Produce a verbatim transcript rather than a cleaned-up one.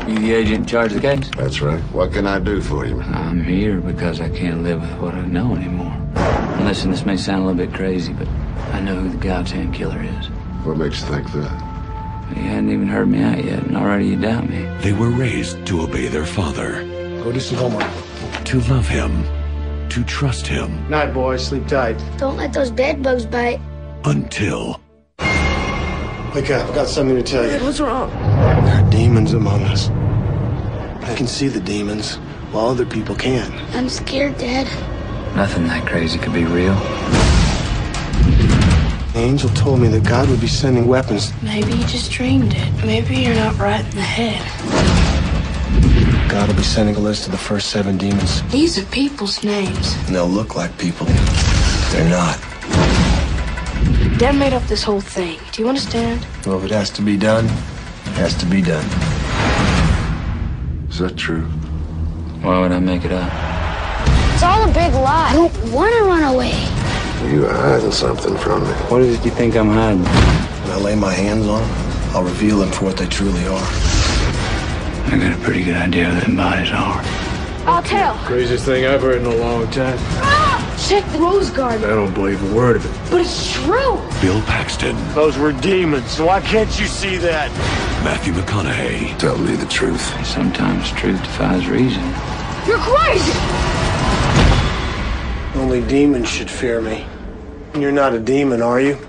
You the agent in charge of the case? That's right. What can I do for you? I'm here because I can't live with what I know anymore. And listen, this may sound a little bit crazy, but I know who the Gaotan killer is. What makes you think that? You hadn't even heard me out yet, and already you doubt me. They were raised to obey their father. Go do some homework. To love him. To trust him. Night, boys. Sleep tight. Don't let those bed bugs bite. Until... Wake up. I've got something to tell you. What's wrong? There are demons among us. I can see the demons, while other people can't. I'm scared, Dad. Nothing that crazy could be real. The angel told me that God would be sending weapons. Maybe you just dreamed it. Maybe you're not right in the head. God will be sending a list of the first seven demons. These are people's names. And they'll look like people. They're not. Dad made up this whole thing. Do you understand? Well, if it has to be done, it has to be done. Is that true? Why would I make it up? It's all a big lie. I don't want to run away. You are hiding something from me. What is it you think I'm hiding? When I lay my hands on them, I'll reveal them for what they truly are. I got a pretty good idea who them bodies are. I'll tell. Craziest thing I've heard in a long time. Ah! Check the rose garden. I don't believe a word of it. But it's true. Bill Paxton. Those were demons. Why can't you see that? Matthew McConaughey. Tell me the truth. Sometimes truth defies reason. You're crazy. Only demons should fear me. You're not a demon, are you?